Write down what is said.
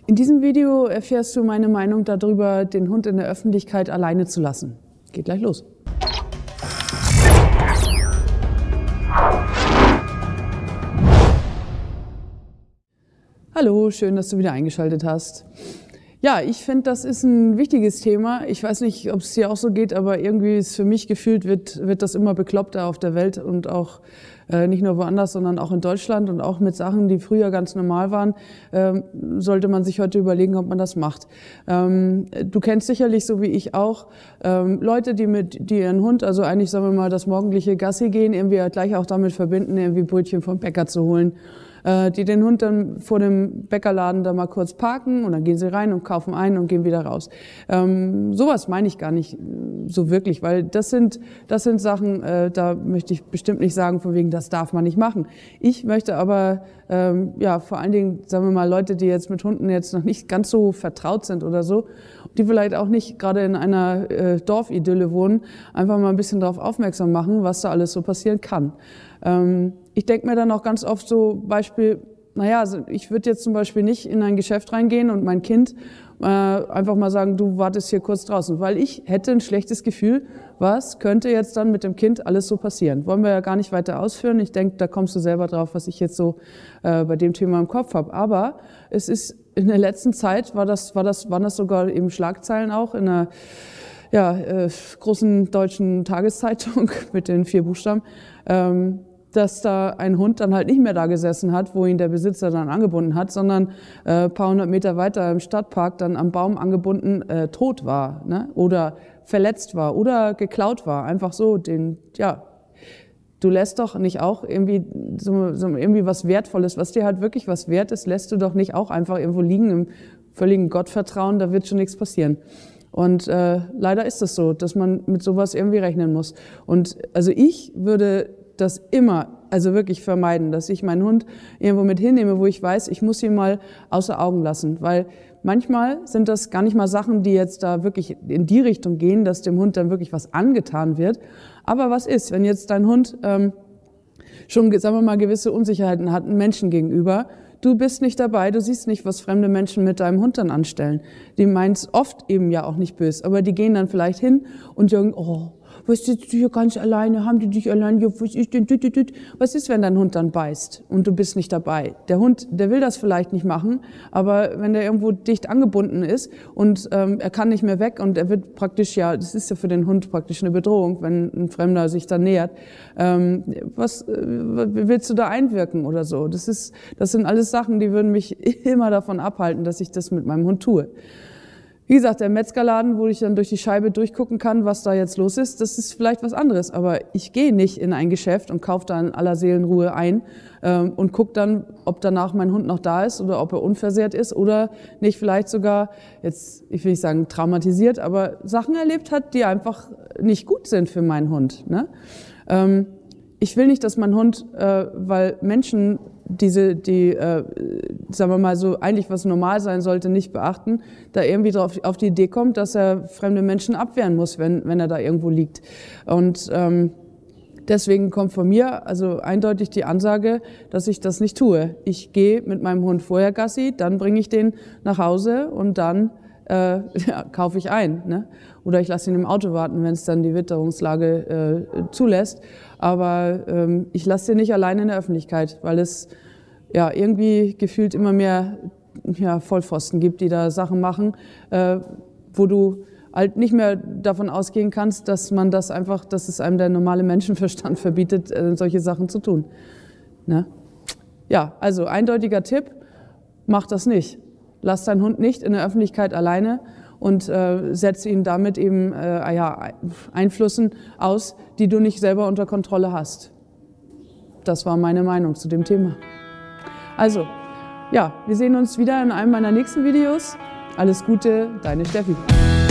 In diesem Video erfährst du meine Meinung darüber, den Hund in der Öffentlichkeit alleine zu lassen. Geht gleich los. Hallo, schön, dass du wieder eingeschaltet hast. Ja, ich finde, das ist ein wichtiges Thema. Ich weiß nicht, ob es dir auch so geht, aber irgendwie ist für mich gefühlt, wird das immer bekloppter auf der Welt und auch nicht nur woanders, sondern auch in Deutschland und auch mit Sachen, die früher ganz normal waren, sollte man sich heute überlegen, ob man das macht. Du kennst sicherlich, so wie ich auch, Leute, die ihren Hund, also eigentlich sagen wir mal das morgendliche Gassi gehen, irgendwie gleich auch damit verbinden, irgendwie Brötchen vom Bäcker zu holen. Die den Hund dann vor dem Bäckerladen da mal kurz parken und dann gehen sie rein und kaufen ein und gehen wieder raus. Sowas meine ich gar nicht so wirklich, weil das sind Sachen, da möchte ich bestimmt nicht sagen, von wegen, das darf man nicht machen. Ich möchte aber, ja, vor allen Dingen, sagen wir mal, Leute, die jetzt mit Hunden jetzt noch nicht ganz so vertraut sind oder so, die vielleicht auch nicht gerade in einer Dorfidylle wohnen, einfach mal ein bisschen darauf aufmerksam machen, was da alles so passieren kann. Ich denke mir dann auch ganz oft so Beispiel, naja, also ich würde jetzt zum Beispiel nicht in ein Geschäft reingehen und mein Kind einfach mal sagen, du wartest hier kurz draußen, weil ich hätte ein schlechtes Gefühl, was könnte jetzt dann mit dem Kind alles so passieren. Wollen wir ja gar nicht weiter ausführen. Ich denke, da kommst du selber drauf, was ich jetzt so bei dem Thema im Kopf habe. Aber es ist in der letzten Zeit, waren das sogar eben Schlagzeilen auch in einer großen deutschen Tageszeitung mit den 4 Buchstaben, dass da ein Hund dann halt nicht mehr da gesessen hat, wo ihn der Besitzer dann angebunden hat, sondern ein paar hundert Meter weiter im Stadtpark dann am Baum angebunden tot war, ne? Oder verletzt war oder geklaut war. Einfach so, du lässt doch nicht auch irgendwie irgendwie was Wertvolles, was dir halt wirklich was wert ist, lässt du doch nicht auch einfach irgendwo liegen im völligen Gottvertrauen, da wird schon nichts passieren. Und leider ist es so, dass man mit sowas irgendwie rechnen muss. Und also ich würde das immer, also wirklich vermeiden, dass ich meinen Hund irgendwo mit hinnehme, wo ich weiß, ich muss ihn mal außer Augen lassen, weil manchmal sind das gar nicht mal Sachen, die jetzt da wirklich in die Richtung gehen, dass dem Hund dann wirklich was angetan wird. Aber was ist, wenn jetzt dein Hund schon, sagen wir mal, gewisse Unsicherheiten hat, einem Menschen gegenüber, du bist nicht dabei, du siehst nicht, was fremde Menschen mit deinem Hund dann anstellen. Die meinen es oft eben ja auch nicht böse, aber die gehen dann vielleicht hin und sagen, oh, was sitzt du hier ganz alleine, haben die dich alleine, was ist denn, was ist, wenn dein Hund dann beißt und du bist nicht dabei? Der Hund, der will das vielleicht nicht machen, aber wenn der irgendwo dicht angebunden ist und er kann nicht mehr weg und er wird praktisch, ja, das ist ja für den Hund praktisch eine Bedrohung, wenn ein Fremder sich da nähert, was willst du da einwirken oder so? Das sind alles Sachen, die würden mich immer davon abhalten, dass ich das mit meinem Hund tue. Wie gesagt, der Metzgerladen, wo ich dann durch die Scheibe durchgucken kann, was da jetzt los ist, das ist vielleicht was anderes. Aber ich gehe nicht in ein Geschäft und kaufe da in aller Seelenruhe ein und gucke dann, ob danach mein Hund noch da ist oder ob er unversehrt ist oder nicht vielleicht sogar, jetzt, ich will nicht sagen traumatisiert, aber Sachen erlebt hat, die einfach nicht gut sind für meinen Hund, ne? Ich will nicht, dass mein Hund, weil Menschen sagen wir mal so, eigentlich was normal sein sollte, nicht beachten, da irgendwie auf die Idee kommt, dass er fremde Menschen abwehren muss, wenn er da irgendwo liegt. Und deswegen kommt von mir also eindeutig die Ansage, dass ich das nicht tue. Ich gehe mit meinem Hund vorher Gassi, dann bringe ich den nach Hause und dann kaufe ich ein, ne? Oder ich lasse ihn im Auto warten, wenn es dann die Witterungslage zulässt. Aber ich lasse den nicht alleine in der Öffentlichkeit, weil es ja irgendwie gefühlt immer mehr Vollpfosten gibt, die da Sachen machen, wo du halt nicht mehr davon ausgehen kannst, dass es einem der normale Menschenverstand verbietet, solche Sachen zu tun. Ne? Ja, also eindeutiger Tipp, mach das nicht. Lass deinen Hund nicht in der Öffentlichkeit alleine und setze ihn damit eben Einflüssen aus, die du nicht selber unter Kontrolle hast. Das war meine Meinung zu dem Thema. Also, ja, wir sehen uns wieder in einem meiner nächsten Videos. Alles Gute, deine Steffi.